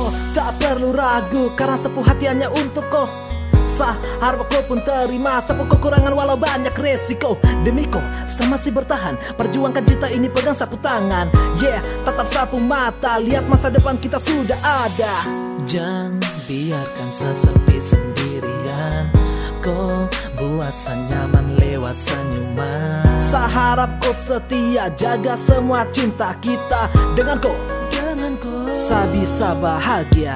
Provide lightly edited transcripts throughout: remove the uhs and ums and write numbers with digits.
kau tak perlu ragu, karena sepuh hati hanya untuk kau. Harap kau pun terima sepuh kekurangan walau banyak resiko. Demi kau saya masih bertahan, perjuangkan cinta ini pegang sapu tangan. Yeah, tatap sapu mata, lihat masa depan kita sudah ada. Jangan biarkan sesepi sendirian, kau buat senyaman lewat senyuman. Harap kau setia, jaga semua cinta kita. Dengan kau saya bisa bahagia.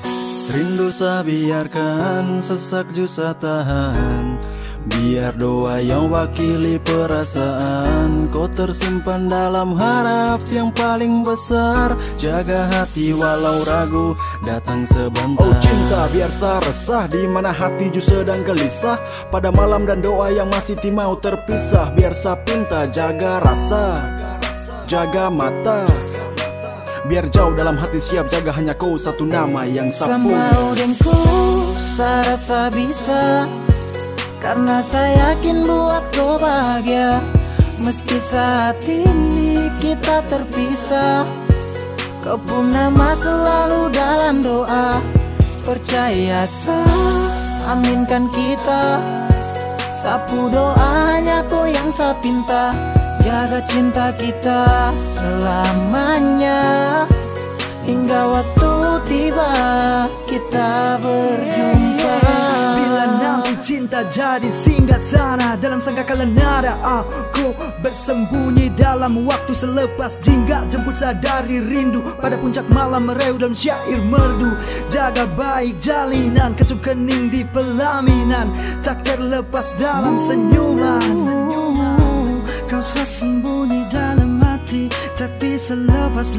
Rindu saya biarkan, sesak jusa tahan. Biar doa yang wakili perasaan, kau tersimpan dalam harap yang paling besar. Jaga hati walau ragu datang sebentar. Oh cinta, biar saya resah di mana hati ju sedang gelisah. Pada malam dan doa yang masih timau terpisah. Biar saya pinta jaga rasa, jaga mata. Biar jauh dalam hati siap jaga hanya kau satu nama yang saya punya. Sama udengku saya rasa bisa, karena saya yakin buat kau bahagia. Meski saat ini kita terpisah, kau pun nama selalu dalam doa. Percaya saya, aminkan kita. Sapu doanya kau yang saya pinta. Jaga cinta kita selamanya, hingga waktu tiba kita berjumpa. Bila nanti cinta jadi singgah sana, dalam sangkakala nada aku bersembunyi dalam waktu selepas jingga jemput sadari rindu. Pada puncak malam mereu dalam syair merdu. Jaga baik jalinan, kecup kening di pelaminan, tak terlepas dalam senyuman. Kau sembunyi dalam hati, tak bisa lepas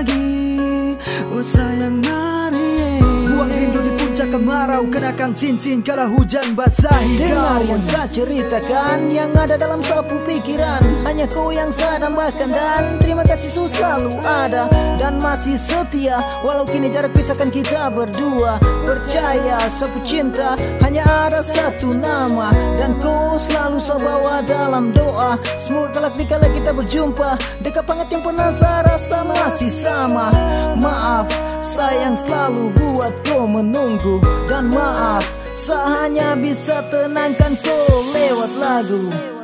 lagi. Oh sayang mari, buang rindu di puncak kemarau, kenakan cincin kala hujan basahi. Dengar yang saya ceritakan, yang ada dalam sapu pikiran. Hanya kau yang saya dambakan, dan terima kasih selalu ada dan masih setia. Walau kini jarak pisahkan kita berdua. Percaya sapu cinta hanya ada satu nama, dan kau selalu saya bawa dalam doa. Semoga kelak dikala kita berjumpa, dekat banget yang pernah saya rasa masih sama. Maaf sayang selalu buat kau menunggu, dan maaf saya hanya bisa tenangkan kau lewat lagu.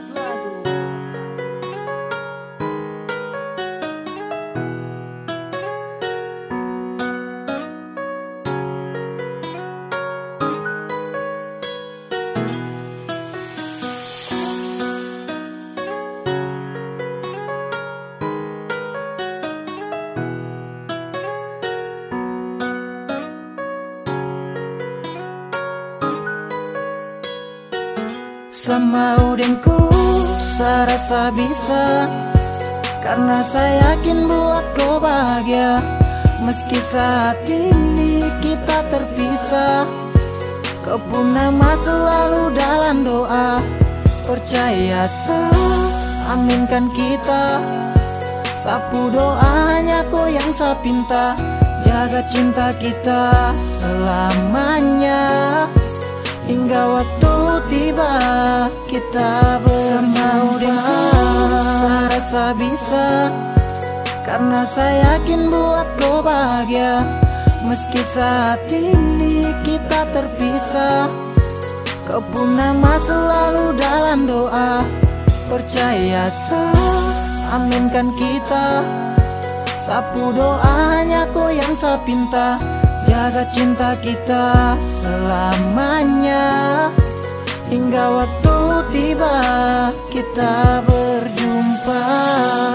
Sama udengku saya rasa bisa, karena saya yakin buat kau bahagia. Meski saat ini kita terpisah, kau pun nama selalu dalam doa. Percaya saya, aminkan kita. Sapu doanya kau yang saya pinta. Jaga cinta kita selamanya, hingga waktu tiba kita bersama. Saya rasa bisa, karena saya yakin buat kau bahagia. Meski saat ini kita terpisah, kau pun nama selalu dalam doa. Percaya saya, aminkan kita. Sapu doanya kau yang saya pinta. Jaga cinta kita selamanya, hingga waktu tiba kita berjumpa.